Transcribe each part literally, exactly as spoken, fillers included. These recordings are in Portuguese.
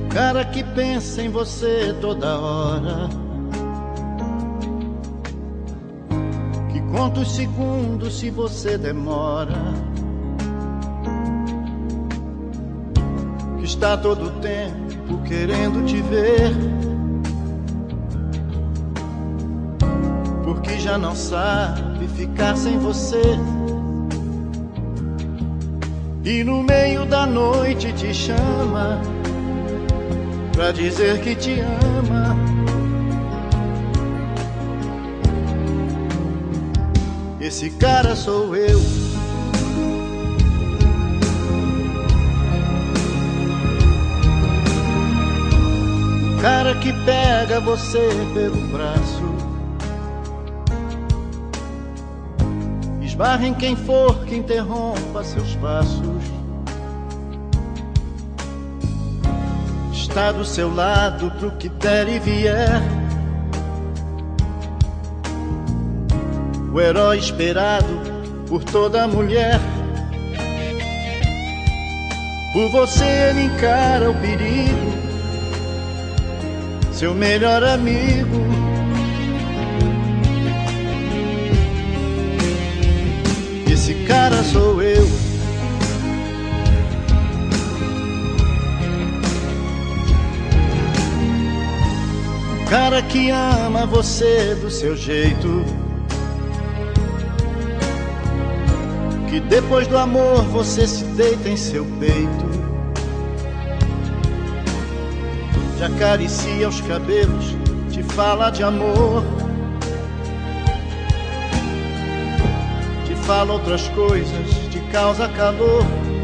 Cara que pensa em você toda hora, que conta os segundos se você demora, que está todo o tempo querendo te ver, porque já não sabe ficar sem você. E no meio da noite te chama pra dizer que te ama. Esse cara sou eu. O cara que pega você pelo braço, esbarra em quem for que interrompa seus passos, está do seu lado pro que der e vier, o herói esperado por toda mulher. Por você ele encara o perigo, seu melhor amigo. Esse cara sou eu. Cara que ama você do seu jeito, que depois do amor você se deita em seu peito, te acaricia os cabelos, te fala de amor, te fala outras coisas, te causa calor.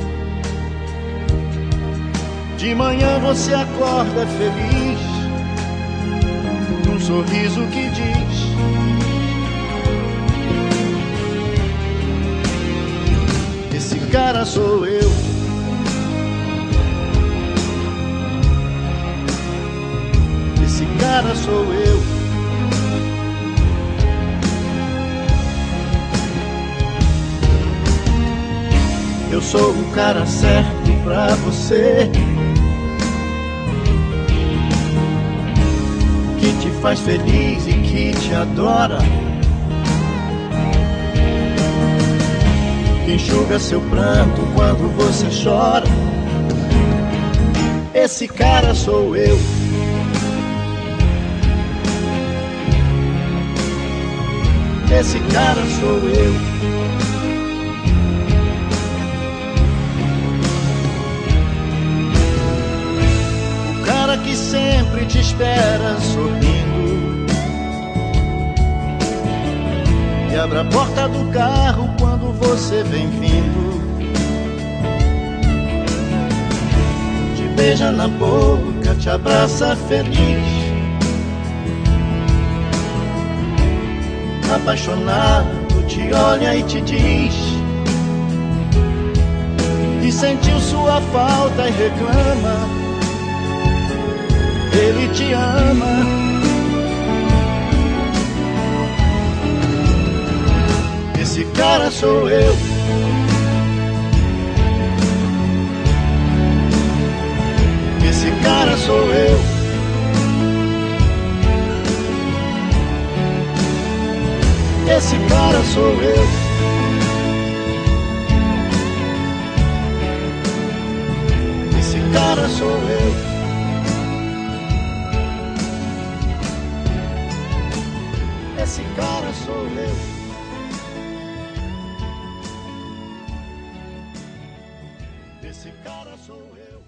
De manhã você acorda feliz, um sorriso que diz: esse cara sou eu. Esse cara sou eu. Eu sou o cara certo pra você, que te faz feliz e que te adora, que enxuga seu pranto quando você chora. Esse cara sou eu. Esse cara sou eu. O cara que sempre te espera sorrindo e abre a porta do carro quando você vem vindo, te beija na boca, te abraça feliz, apaixonado te olha e te diz que sentiu sua falta e reclama. Ele te ama. Esse cara sou eu. Esse cara sou eu. Esse cara sou eu. Esse cara sou eu. Esse cara sou eu. Esse cara sou eu.